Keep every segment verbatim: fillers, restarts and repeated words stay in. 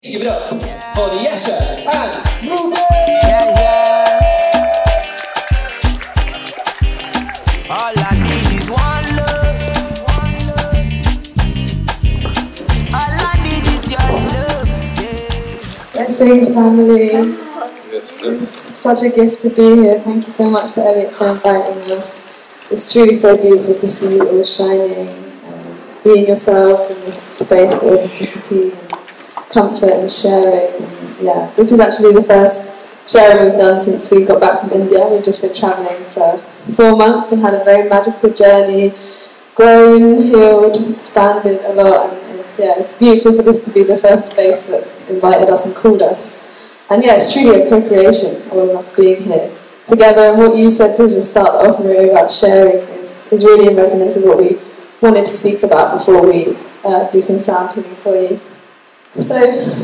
Give it up for the Yesha and Ruben! Yeah, yeah. All I need is one love. All I need is your love. Yeah. Blessings, family. It's such a gift to be here. Thank you so much to Elliot for inviting us. It's truly so beautiful to see you all shining, um, being yourselves in this space of authenticity and comfort and sharing. And yeah, this is actually the first sharing we've done since we got back from India. We've just been travelling for four months and had a very magical journey, grown, healed, expanded a lot, and it's, yeah, it's beautiful for this to be the first space that's invited us and called us. And yeah, it's truly a co-creation of all of us being here together, and what you said to just start off, Maria, about sharing is, is really in resonance with what we wanted to speak about before we uh, do some sound healing for you. So,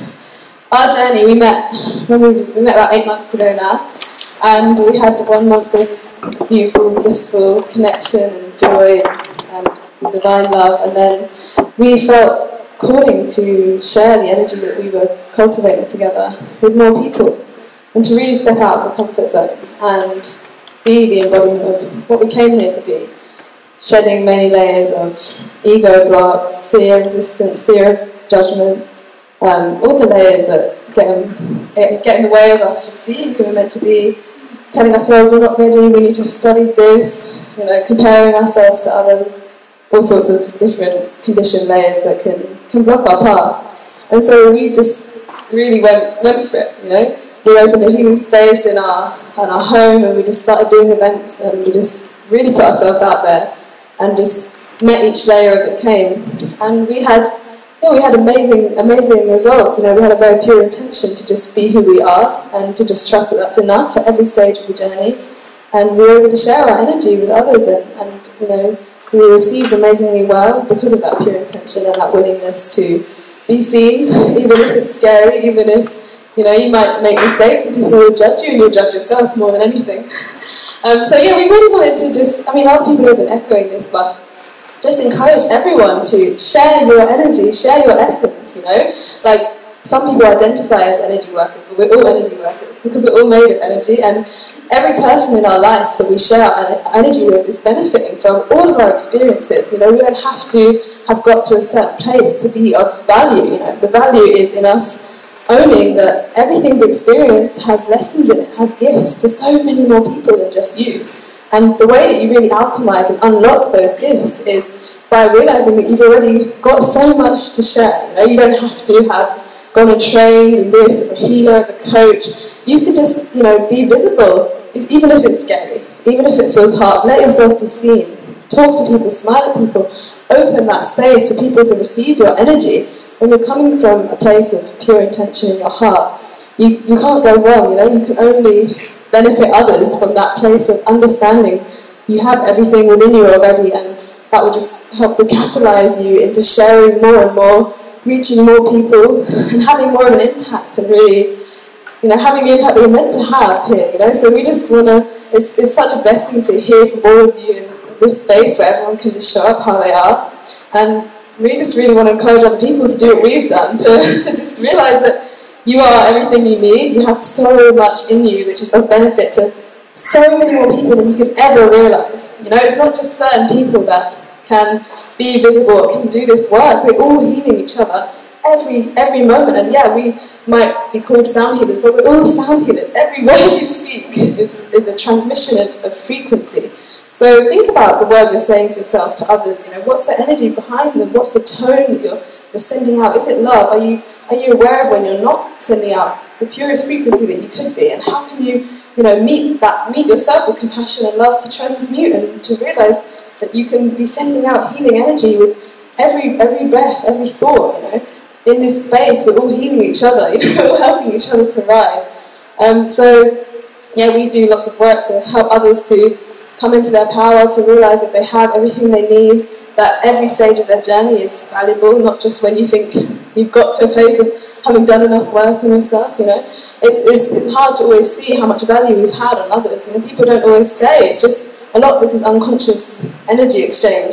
our journey, we met when we, we met about eight months ago now, and we had one month of beautiful, blissful connection and joy and, and divine love, and then we felt calling to share the energy that we were cultivating together with more people, and to really step out of the comfort zone and be the embodiment of what we came here to be, shedding many layers of ego blocks, fear, resistance, fear of judgment, Um, all the layers that get in, get in the way of us just being who we're meant to be, telling ourselves we're not ready, we need to study this, you know, comparing ourselves to others, all sorts of different conditioned layers that can, can block our path. And so we just really went, went for it, you know. We opened a healing space in our, in our home, and we just started doing events, and we just really put ourselves out there and just met each layer as it came. And we had Yeah, we had amazing, amazing results. You know, we had a very pure intention to just be who we are and to just trust that that's enough at every stage of the journey. And we were able to share our energy with others, and, and you know, we were received amazingly well because of that pure intention and that willingness to be seen, even if it's scary, even if, you know, you might make mistakes and people will judge you, and you'll judge yourself more than anything. Um, so yeah, we really wanted to just, I mean, other people have been echoing this, but just encourage everyone to share your energy, share your essence, you know? Like, some people identify as energy workers, but we're all energy workers because we're all made of energy, and every person in our life that we share our energy with is benefiting from all of our experiences. You know, we don't have to have got to a certain place to be of value, you know? The value is in us owning that everything we experience has lessons in it, has gifts to so many more people than just you. And the way that you really alchemize and unlock those gifts is by realizing that you've already got so much to share. You know, you don't have to have gone and trained in this as a healer, as a coach. You can just, you know, be visible, even if it's scary, even if it feels hard. Let yourself be seen. Talk to people, smile at people, open that space for people to receive your energy. When you're coming from a place of pure intention in your heart, you, you can't go wrong, you know, you can only benefit others from that place of understanding you have everything within you already, and that will just help to catalyze you into sharing more and more, reaching more people, and having more of an impact, and really, you know, having the impact that you're meant to have here, you know. So we just want to, it's, it's such a blessing to hear from all of you in this space where everyone can just show up how they are, and we just really want to encourage other people to do what we've done, to, to just realize that you are everything you need. You have so much in you which is of benefit to so many more people than you could ever realise. You know, it's not just certain people that can be visible or can do this work. We're all healing each other every every moment. And yeah, we might be called sound healers, but we're all sound healers. Every word you speak is, is a transmission of, of frequency. So think about the words you're saying to yourself, to others. You know, what's the energy behind them? What's the tone that you're, you're sending out? Is it love? Are you Are you aware of when you're not sending out the purest frequency that you could be? And how can you, you know, meet that, meet yourself with compassion and love to transmute and to realise that you can be sending out healing energy with every every breath, every thought, you know? In this space, we're all healing each other, you know, we're helping each other to rise. Um, so, yeah, we do lots of work to help others to come into their power, to realise that they have everything they need, that every stage of their journey is valuable, not just when you think you've got to a place of having done enough work on yourself, you know. It's, it's, it's hard to always see how much value we've had on others, you know. People don't always say, it's just, a lot of this is unconscious energy exchange.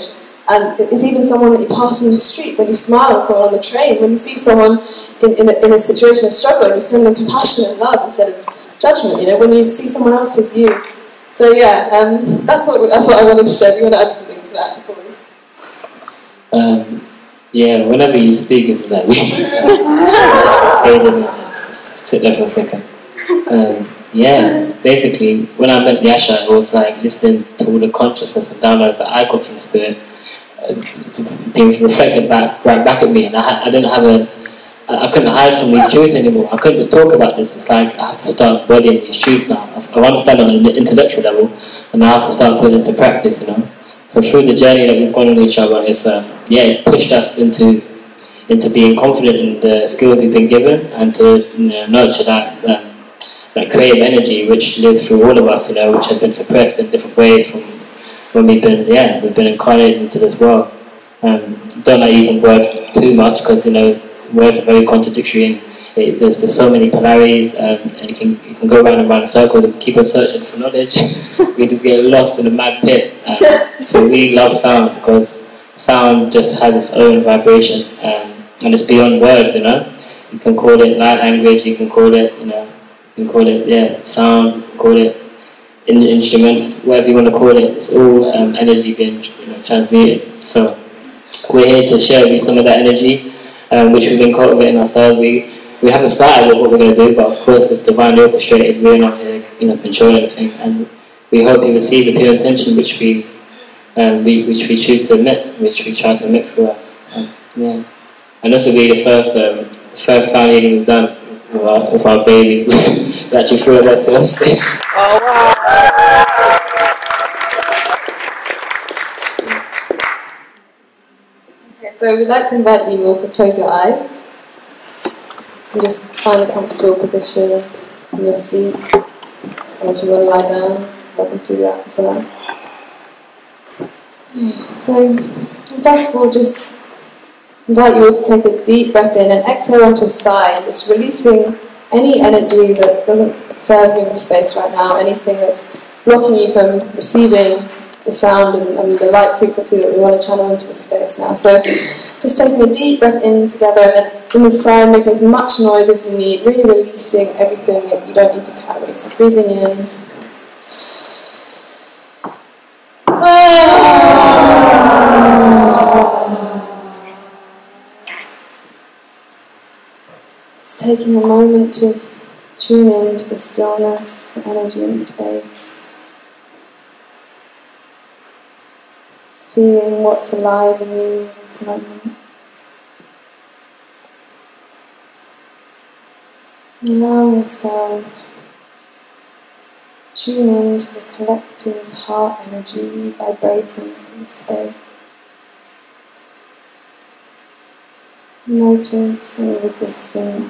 And it's even someone that you pass on the street, when you smile at someone on the train, when you see someone in, in, a, in a situation of struggle, and you send them compassion and love instead of judgment, you know, when you see someone else as you. So yeah, um, that's, what, that's what I wanted to share. Do you want to add something to that before we... Um, yeah, whenever you speak, it's like... sit there for a second. Um, yeah, basically, when I met Yasha, it was like listening to all the consciousness and downloads that I got from Spirit, uh, being reflected back, right back at me, and I, I didn't have a, I couldn't hide from these truths anymore. I couldn't just talk about this. It's like I have to start bodying these truths now. I understand on an intellectual level, and I have to start putting it into practice, you know. So through the journey that we've gone on each other, it's um, yeah, it's pushed us into into being confident in the skills we've been given, and to, you know, nurture that. that that creative energy which lives through all of us, you know, which has been suppressed in different ways from when we've been, yeah, we've been incarnated into this world. Um, don't like using words too much because, you know, words are very contradictory, and it, there's, there's so many polarities, um, and you can, you can go round and round in circles and keep on searching for knowledge. We just get lost in a mad pit. Um, so we love sound because sound just has its own vibration, um, and it's beyond words, you know. You can call it light language, you can call it, you know, you can call it, yeah, sound, you can call it in instruments, whatever you want to call it. It's all um, energy being, you know, transmuted. So we're here to share with you some of that energy, um, which we've been cultivating ourselves. We we haven't started with what we're going to do, but of course it's divinely orchestrated. We're not here, you know, controlling anything, and we hope you receive the pure intention which we, um, we which we choose to emit, which we try to emit through us. Um, yeah, and this will be the first um, the first sound healing we've done with our, with our baby. We actually threw it at the stage. Oh, wow. Okay, so we'd like to invite you all to close your eyes and just find a comfortable position in your seat, or if you want to lie down, welcome to do that as well. So, first of all, just invite you all to take a deep breath in and exhale onto a sigh, just releasing any energy that doesn't serve you in the space right now, anything that's blocking you from receiving the sound and, and the light frequency that we want to channel into the space now. So just taking a deep breath in together, and then in the sigh make as much noise as you need, really releasing everything that you don't need to carry. So breathing in. Taking a moment to tune in to the stillness, the energy in the space. Feeling what's alive in you in this moment. Allow yourself tune in to the collective heart energy vibrating in the space. Notice any resistance.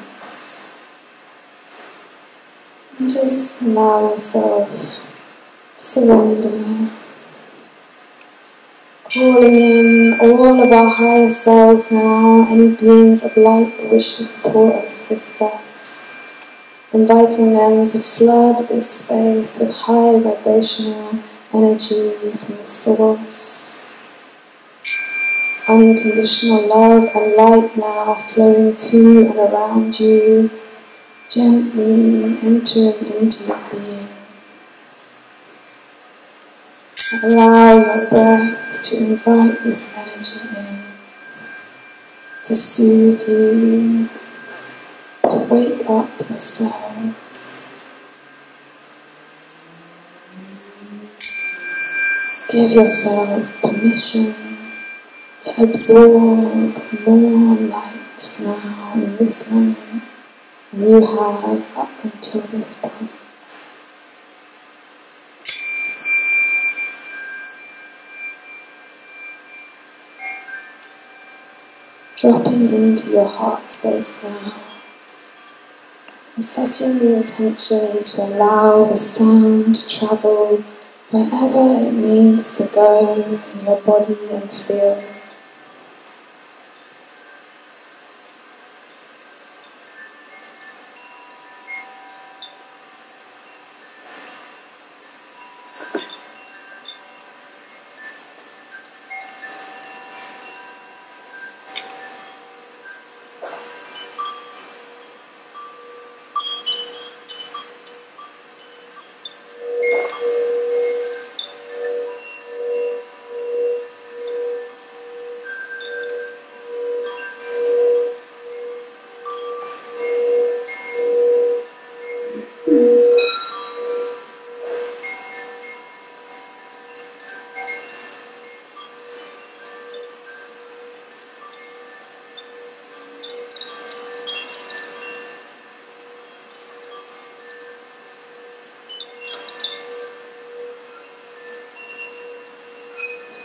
And just allow yourself to surrender, calling in all of our higher selves now, any beings of light that wish to support and assist us, inviting them to flood this space with high vibrational energy from the source. Unconditional love and light now flowing to and around you, gently entering into your being. Allow your breath to invite this energy in, to soothe you, to wake up your cells. Give yourself permission to absorb more light now in this moment than you have up until this point. Dropping into your heart space now, and setting the intention to allow the sound to travel wherever it needs to go in your body and field.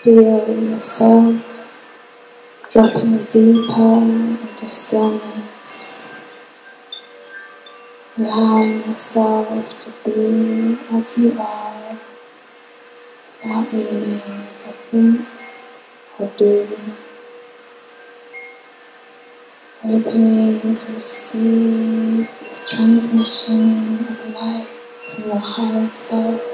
feel yourself dropping deeper into stillness, allowing yourself to be as you are without needing to think or do, opening to receive this transmission of light from your higher self.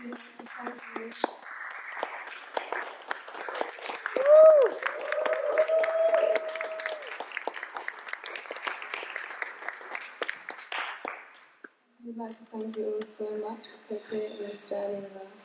Thank you. We'd like to thank you all so much for co-creating this journey with us.